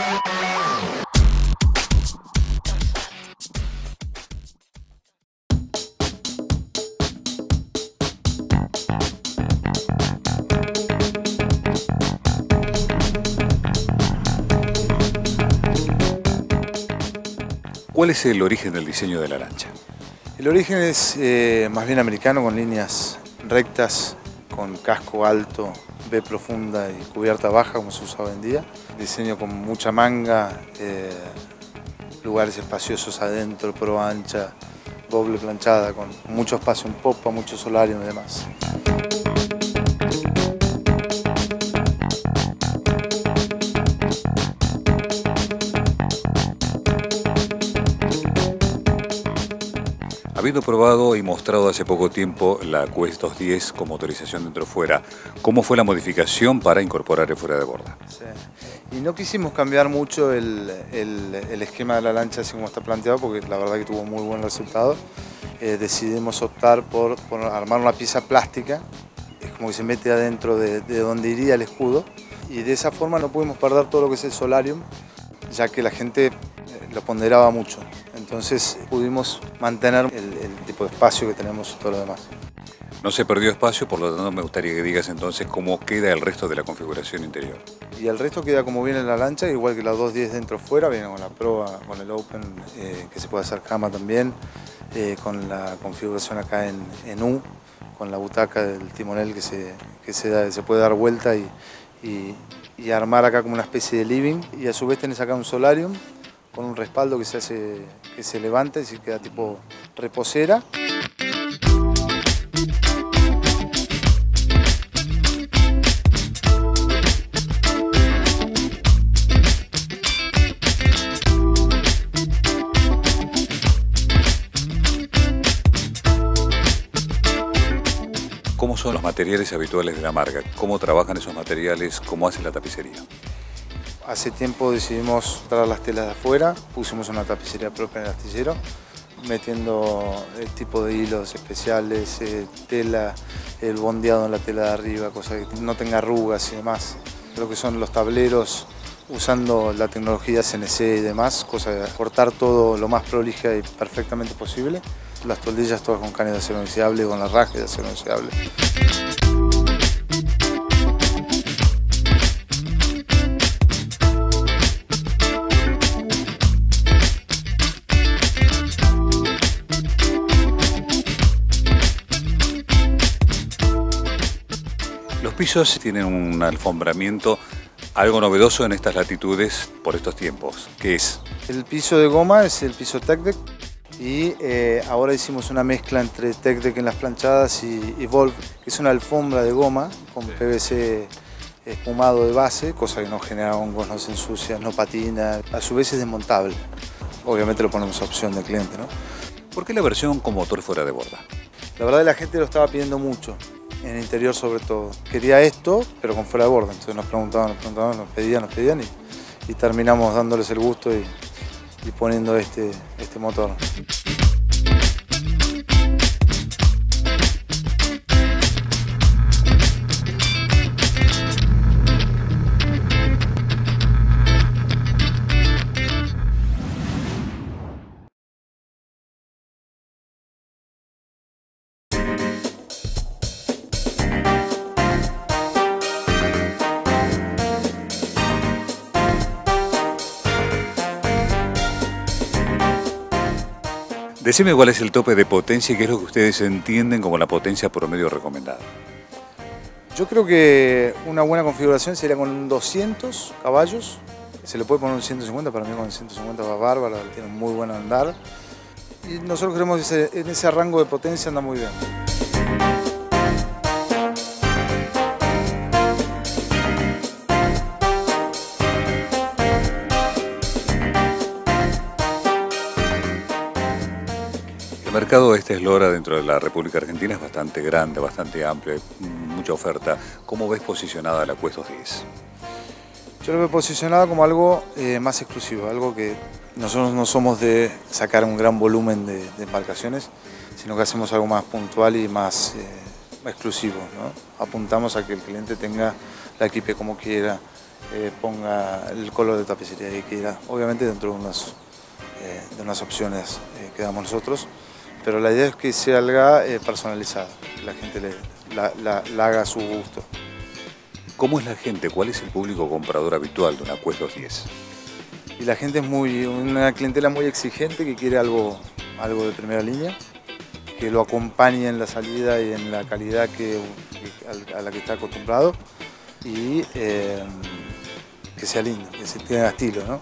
¿Cuál es el origen del diseño de la lancha? El origen es más bien americano, con líneas rectas, con casco alto, B profunda y cubierta baja, como se usa hoy en día. Diseño con mucha manga, lugares espaciosos adentro, proa ancha, doble planchada, con mucho espacio en popa, mucho solarium y demás. Habiendo probado y mostrado hace poco tiempo la Quest 210 con motorización dentro-fuera, ¿cómo fue la modificación para incorporar el fuera de borda? Sí. Y no quisimos cambiar mucho el esquema de la lancha así como está planteado, porque la verdad que tuvo muy buen resultado. Decidimos optar por armar una pieza plástica, es como que se mete adentro de donde iría el escudo, y de esa forma no pudimos perder todo lo que es el solarium, ya que la gente lo ponderaba mucho. Entonces pudimos mantener el tipo de espacio que tenemos y todo lo demás. No se perdió espacio, por lo tanto me gustaría que digas entonces cómo queda el resto de la configuración interior. Y el resto queda como viene en la lancha, igual que la 210 dentro fuera, viene con la proa, con el open, que se puede hacer cama también, con la configuración acá en U, con la butaca del timonel que se puede dar vuelta y armar acá como una especie de living, y a su vez tenés acá un solarium con un respaldo que se levanta y se queda tipo reposera. ¿Cómo son los materiales habituales de la marca? ¿Cómo trabajan esos materiales? ¿Cómo hacen la tapicería? Hace tiempo decidimos traer las telas de afuera, pusimos una tapicería propia en el astillero, metiendo el tipo de hilos especiales, tela, el bondeado en la tela de arriba, cosa que no tenga arrugas y demás. Lo que son los tableros, usando la tecnología CNC y demás, cosa de cortar todo lo más prolija y perfectamente posible. Las toldillas todas con caña de acero inoxidable, con las rajas de acero inoxidable. Los pisos tienen un alfombramiento algo novedoso en estas latitudes por estos tiempos. ¿Qué es? El piso de goma es el piso Tech-Deck y ahora hicimos una mezcla entre Tech-Deck en las planchadas y Volve, que es una alfombra de goma con PVC espumado de base, cosa que no genera hongos, no se ensucia, no patina. A su vez es desmontable. Obviamente lo ponemos a opción del cliente, ¿no? ¿Por qué la versión con motor fuera de borda? La verdad la gente lo estaba pidiendo mucho. En el interior sobre todo. Quería esto, pero con fuera de borda. Entonces nos preguntaban, nos pedían y terminamos dándoles el gusto y poniendo este motor. Decime cuál es el tope de potencia y qué es lo que ustedes entienden como la potencia promedio recomendada. Yo creo que una buena configuración sería con un 200 caballos. Se le puede poner un 150, para mí con el 150 va bárbaro, tiene muy buen andar. Y nosotros creemos que en ese rango de potencia anda muy bien. El mercado de esta eslora dentro de la República Argentina es bastante grande, bastante amplio, hay mucha oferta. ¿Cómo ves posicionada la Quest 210? Yo lo veo posicionada como algo más exclusivo, algo que nosotros no somos de sacar un gran volumen de embarcaciones, sino que hacemos algo más puntual y más exclusivo, ¿no? Apuntamos a que el cliente tenga la equipe como quiera, ponga el color de tapicería que quiera, obviamente dentro de unas opciones que damos nosotros, pero la idea es que sea algo personalizado, que la gente la haga a su gusto. ¿Cómo es la gente? ¿Cuál es el público comprador habitual de una Quest 210? Y la gente es una clientela muy exigente que quiere algo de primera línea, que lo acompañe en la salida y en la calidad a la que está acostumbrado y que sea lindo, que se tenga estilo, ¿no?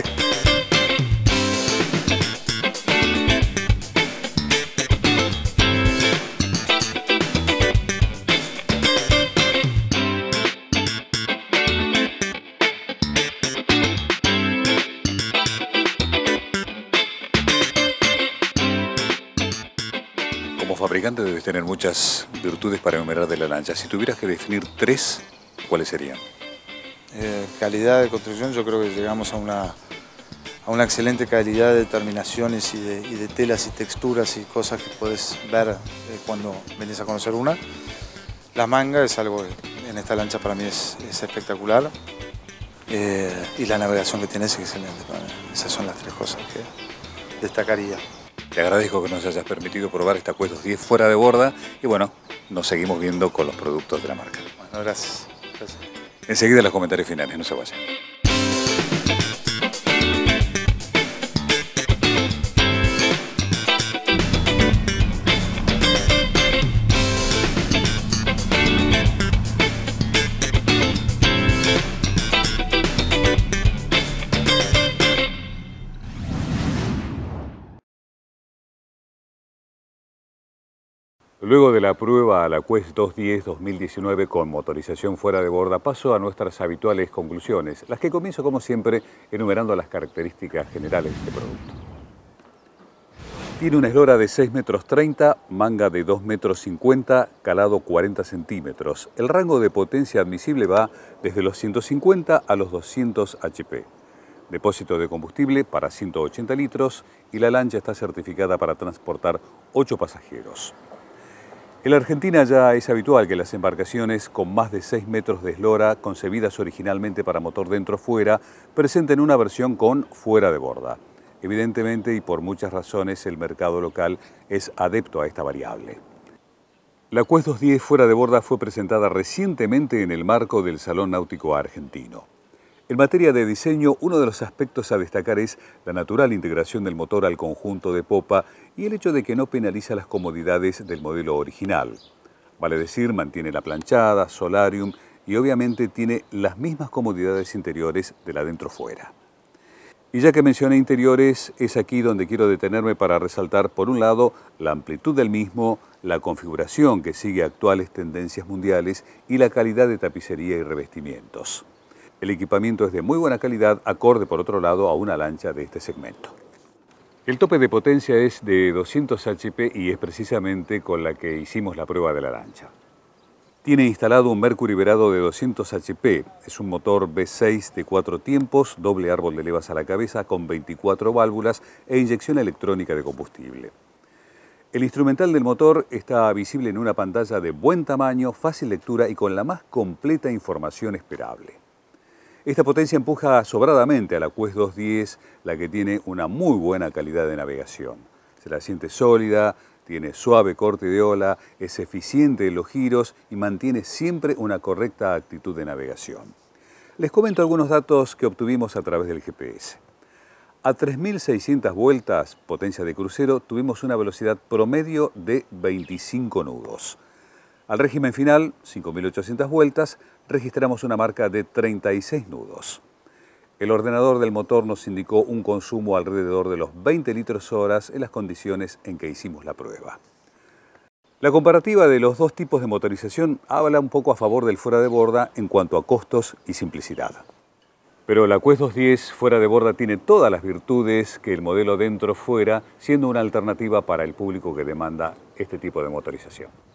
Como fabricante debes tener muchas virtudes para enumerar de la lancha. Si tuvieras que definir 3, ¿cuáles serían? Calidad de construcción, yo creo que llegamos a una excelente calidad de terminaciones y de telas y texturas y cosas que puedes ver cuando venís a conocer una. La manga es algo que en esta lancha para mí es espectacular y la navegación que tiene es excelente para mí. Esas son las 3 cosas que destacaría. Te agradezco que nos hayas permitido probar esta Quest 210 fuera de borda y bueno, nos seguimos viendo con los productos de la marca. Bueno, gracias. Enseguida los comentarios finales, no se vayan. Luego de la prueba a la Quest 210 2019 con motorización fuera de borda, paso a nuestras habituales conclusiones, las que comienzo como siempre enumerando las características generales de este producto. Tiene una eslora de 6,30 metros, manga de 2,50 metros, calado 40 centímetros. El rango de potencia admisible va desde los 150 a los 200 HP. Depósito de combustible para 180 litros y la lancha está certificada para transportar 8 pasajeros. En la Argentina ya es habitual que las embarcaciones con más de 6 metros de eslora, concebidas originalmente para motor dentro-fuera, presenten una versión con fuera de borda. Evidentemente y por muchas razones el mercado local es adepto a esta variable. La Quest 210 fuera de borda fue presentada recientemente en el marco del Salón Náutico Argentino. En materia de diseño, uno de los aspectos a destacar es la natural integración del motor al conjunto de popa y el hecho de que no penaliza las comodidades del modelo original. Vale decir, mantiene la planchada, solarium y obviamente tiene las mismas comodidades interiores de la dentro-fuera. Y ya que mencioné interiores, es aquí donde quiero detenerme para resaltar, por un lado, la amplitud del mismo, la configuración que sigue actuales tendencias mundiales y la calidad de tapicería y revestimientos. El equipamiento es de muy buena calidad, acorde por otro lado a una lancha de este segmento. El tope de potencia es de 200 HP y es precisamente con la que hicimos la prueba de la lancha. Tiene instalado un Mercury Verado de 200 HP, es un motor V6 de 4 tiempos, doble árbol de levas a la cabeza con 24 válvulas e inyección electrónica de combustible. El instrumental del motor está visible en una pantalla de buen tamaño, fácil lectura y con la más completa información esperable. Esta potencia empuja sobradamente a la Quest 210, la que tiene una muy buena calidad de navegación. Se la siente sólida, tiene suave corte de ola, es eficiente en los giros y mantiene siempre una correcta actitud de navegación. Les comento algunos datos que obtuvimos a través del GPS. A 3.600 vueltas, potencia de crucero, tuvimos una velocidad promedio de 25 nudos. Al régimen final, 5.800 vueltas, registramos una marca de 36 nudos. El ordenador del motor nos indicó un consumo alrededor de los 20 litros horas en las condiciones en que hicimos la prueba. La comparativa de los dos tipos de motorización habla un poco a favor del fuera de borda en cuanto a costos y simplicidad. Pero la Quest 210 fuera de borda tiene todas las virtudes que el modelo dentro-fuera, siendo una alternativa para el público que demanda este tipo de motorización.